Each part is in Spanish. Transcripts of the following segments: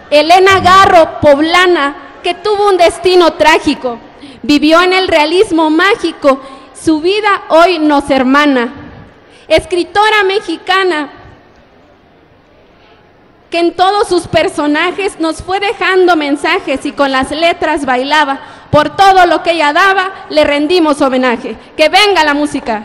Elena Garro, poblana, que tuvo un destino trágico, vivió en el realismo mágico, su vida hoy nos hermana. Escritora mexicana, que en todos sus personajes nos fue dejando mensajes y con las letras bailaba. Por todo lo que ella daba, le rendimos homenaje. ¡Que venga la música!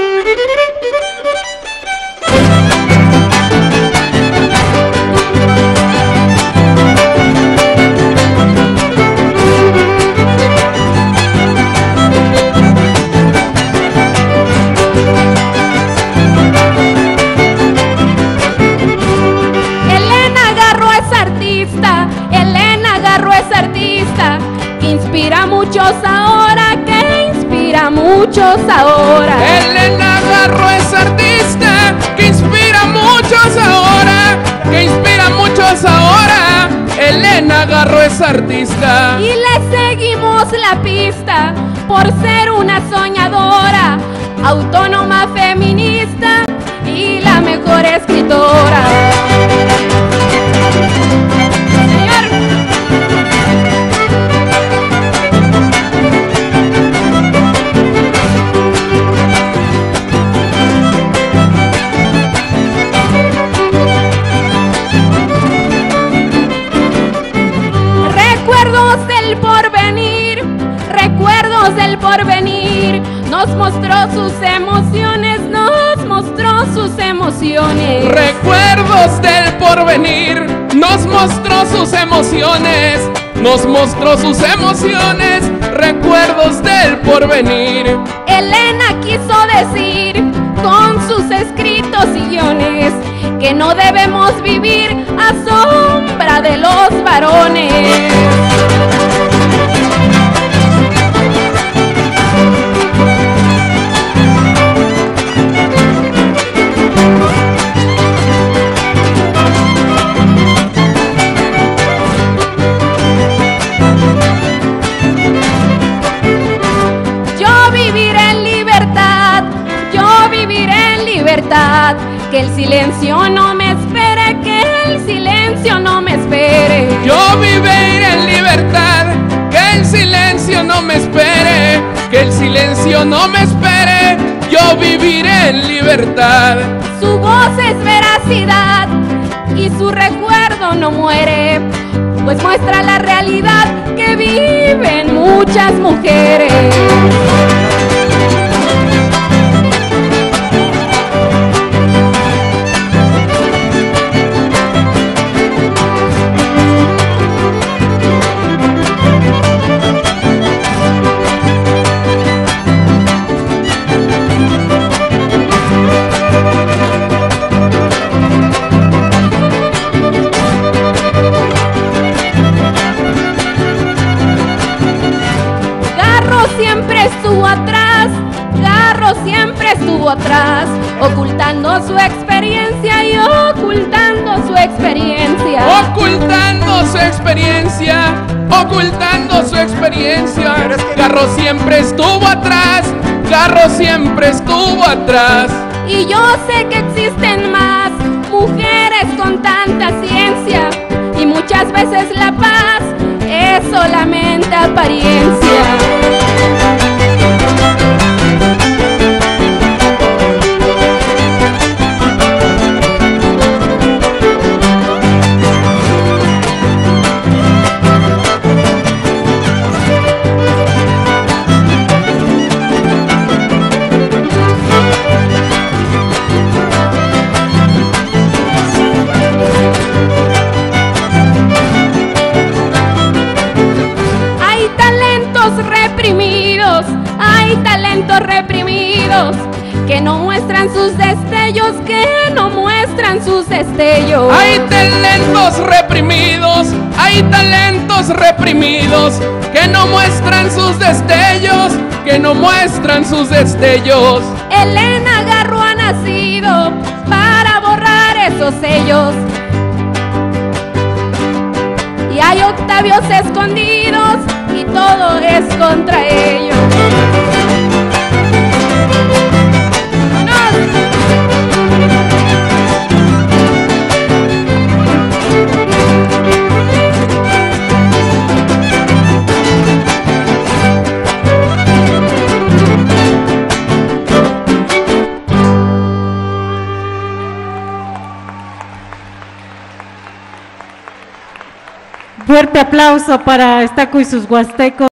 Que inspira a muchos ahora, que inspira a muchos ahora. Elena Garro es artista, que inspira a muchos ahora, que inspira a muchos ahora. Elena Garro es artista. Y le seguimos la pista por ser una soñadora, autónoma, feminista y la mejor escritora. Recuerdos del porvenir, nos mostró sus emociones, nos mostró sus emociones. Recuerdos del porvenir, nos mostró sus emociones, nos mostró sus emociones. Recuerdos del porvenir. Elena quiso decir con sus escritos y guiones que no debemos vivir a sombra de los varones. Que el silencio no me espere, que el silencio no me espere. Yo viviré en libertad, que el silencio no me espere, que el silencio no me espere. Yo viviré en libertad. Su voz es veracidad y su recuerdo no muere, pues muestra la realidad que viven muchas mujeres. Siempre estuvo atrás, ocultando su experiencia y ocultando su experiencia. Ocultando su experiencia, ocultando su experiencia. Garro siempre estuvo atrás, Garro siempre estuvo atrás. Y yo sé que existen más mujeres con tanta ciencia, y muchas veces la paz es solamente apariencia. Reprimidos que no muestran sus destellos, que no muestran sus destellos. Hay talentos reprimidos, hay talentos reprimidos que no muestran sus destellos, que no muestran sus destellos. Elena Garro ha nacido para borrar esos sellos, y hay Octavios escondidos y todo es contra ellos. Fuerte aplauso para Estaco y sus huastecos.